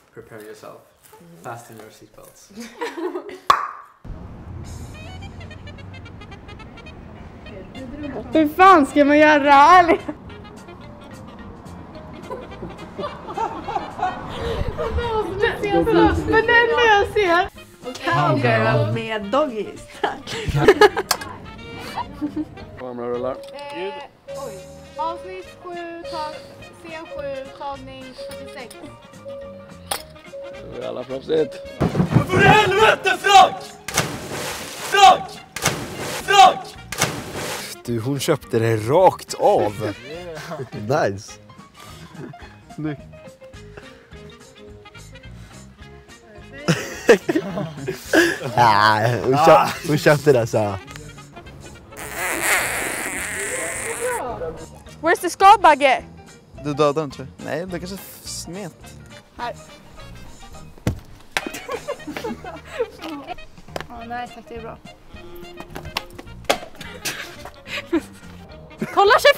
Prepare yourself. Fasten your seatbelts. Hur fan ska man göra ärligt? Men det enda jag ser. Cowgirl med doggies. Kamera rullar. Oj. Avsnitt 7, scen 7, tagning 46. Det är alla proffsigt. För helvete, Frank! Frank! Frank! Du, hon köpte det rakt av. Nice. Snyggt. Hon köpte det så. Where's the skalbagge? Du dödade inte? Nej, det kanske smet. Här. Nej tack, det är bra. Kolla